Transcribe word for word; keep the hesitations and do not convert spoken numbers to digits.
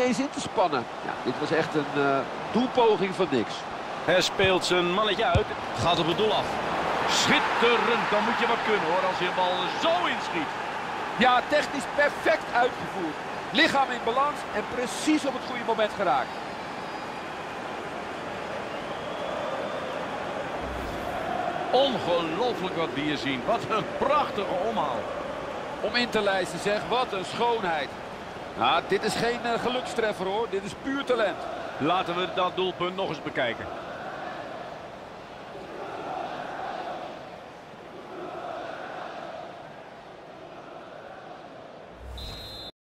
eens in te spannen. Ja, dit was echt een uh, doelpoging van niks. Hij speelt zijn mannetje uit. Gaat op het doel af. Schitterend. Dan moet je wat kunnen hoor, als je een bal zo inschiet. Ja, technisch perfect uitgevoerd. Lichaam in balans en precies op het goede moment geraakt. Ongelooflijk wat we hier zien. Wat een prachtige omhaal. Om in te lijsten zeg, wat een schoonheid. Nou, dit is geen uh, gelukstreffer hoor, dit is puur talent. Laten we dat doelpunt nog eens bekijken.